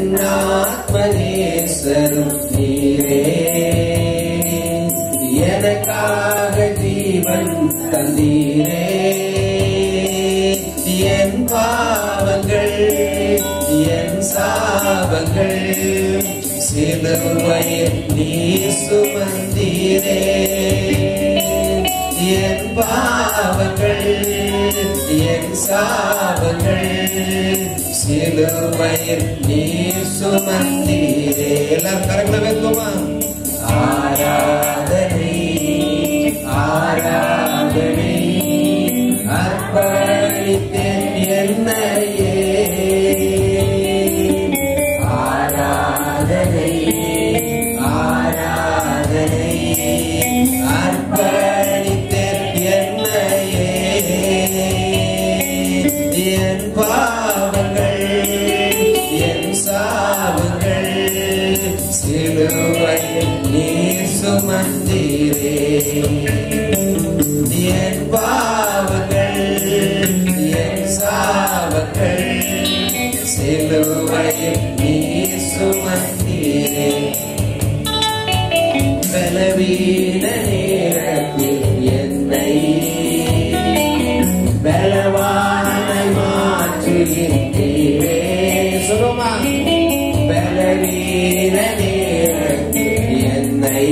Aathma Nesarum Neere Yenakaga Jeevan Tandire Yen Paavangal Yen Saavangal Siluvaiyil Neer Sumandire Yen Paavangal Yen Saavangal Siluvaiyil Neer Sumandire எல்லாரும் கரங்களை வைப்போமா ஆராதனை ஆராதனை அர்ப்பணித்தேன் என்னையே ஆராதனை ஆராதனை அர்ப்பணித்தேன் என்னையே என் பாவங்கள் என் சாவுகள் சிலுவையில் நீர் சுமந்தீரே என் பாவங்கள் என் சாவுகள் சிலுவையில் நீர் சுமந்தீரே பலவீன நேரத்தில் என்னை பலவானை மாற்றுகின்றீரே சொல்லுமா பலவீன நேரத்தில் என்னை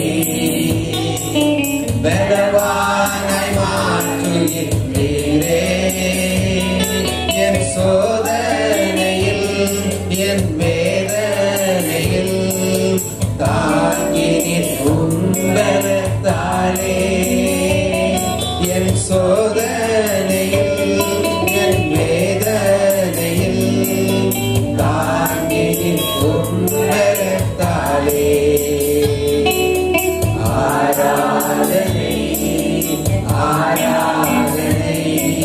பலவானை மாற்றுகின்றீரே என் சோதனையில் என் வேதனையில் தாங்கி நிற்கும் பலத்தாலே என் சோதனையில் என் வேதனையில் தாங்கி நிற்கும் பலத்தாலே ஆராதனை ஆராதனை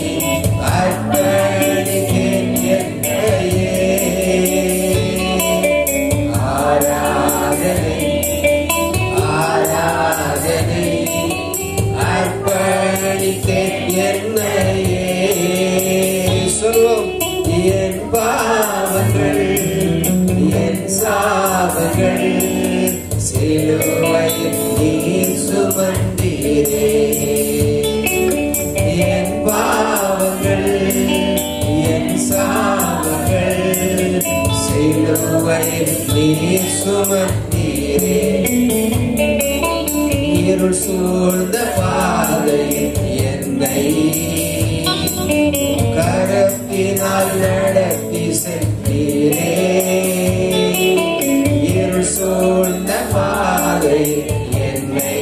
அர்ப்பணித்தேன் என்னையே ஆராதனை ஆராதனை அர்ப்பணித்தேன் என்னையே சொல்வோம் என் பாவங்கள் என் சாவுகள் சிலுவையில் நீர் சுமந்தீரே என் பாவங்கள் என் சாவுகள் சிலுவையில் நீர் சுமந்தீரே இருள் சூழ்ந்த பாதையில் என்னை கரத்தினால் நடத்தி சென்றீரே இருள் சூழ்ந்த பாதையில் என்னை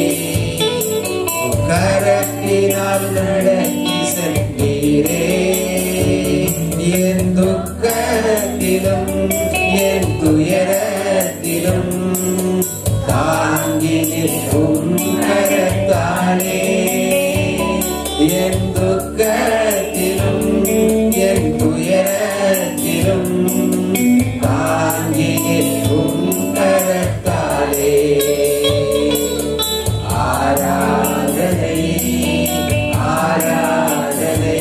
கரத்தினால் நடத்தி சென்றீரே என் துக்கத்திலும் என் துயரத்திலும் தாங்கி நிற்கும் கரத்தாலே என் துக்கத்திலும் என் துயரத்திலும் தாங்கி நிற்கும் கரத்தாலே ஆராதனை ஆராதனை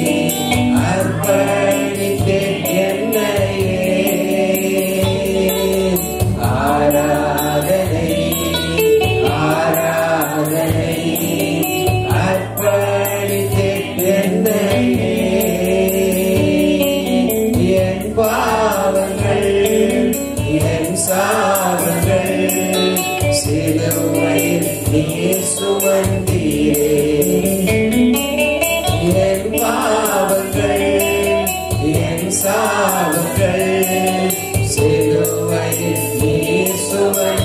அர்ப்பணித்தேன் என்னையே ஆராதனை ஆராதனை அர்ப்பணித்தேன் என்னையே என் பாவங்கள் என் சாவுகள் சிலுவையில் நீர் சுமந்தீரே என் பாவங்கள் என் சாவுகள் சிலுவையில் நீர் சுமந்தீரே